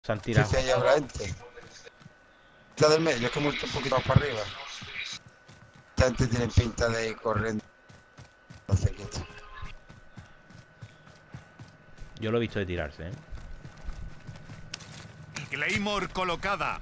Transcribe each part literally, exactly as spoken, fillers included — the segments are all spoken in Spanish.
Se han tirado. Sí, sí, ahí habrá gente. La del medio, es que muerto un poquito más para arriba. Esta gente tiene pinta de ir corriendo. No sé qué. Yo lo he visto de tirarse, ¿eh? Claymore colocada.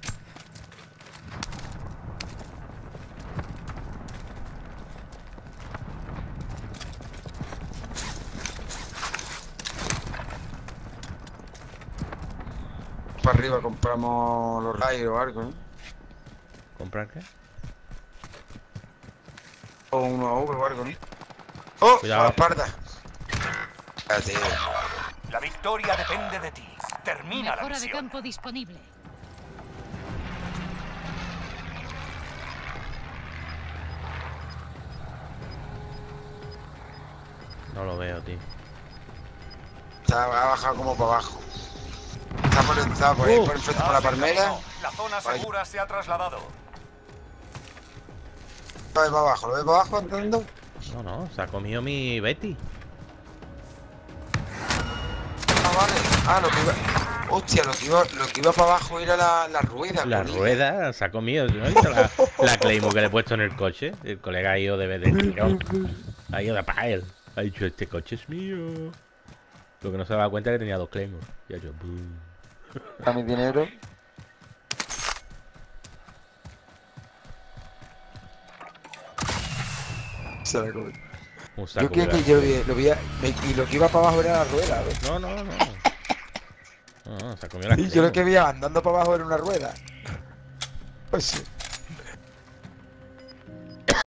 Para arriba compramos los rayos o algo, ¿no? ¿Comprar qué? O uno a V o algo, ¿no? ¡Oh! Cuidado. A la espalda. Ah, tío. La victoria depende de ti. Termina la Mejora de misión. campo disponible. No lo veo, tío. Está, ha bajado como para abajo. Está por, está por ahí, Uh. por enfrente por la palmera. La zona segura se ha trasladado. Lo ve para abajo, lo ve para abajo andando. No, no, se ha comido mi Betty. Ah, vale. Ah, lo que iba. Hostia, lo que iba, lo que iba para abajo era la, la rueda. La colega. rueda se ha comido. ¿No has visto la, la Claymore que le he puesto en el coche? El colega ha ido de vez de tiro. Ha ido de pa' él. Ha dicho, este coche es mío. Lo que no se daba cuenta es que tenía dos Claymore. Y ha hecho, "Buh". A mi dinero. Se la comió. Un saco Yo creo de que yo lo vi, lo vi a- me- y lo que iba para abajo era la rueda, ¿ves? No, no, no. No, no, se ha comido la Y yo lo Claymore. que vi andando para abajo era una rueda. Pues sí.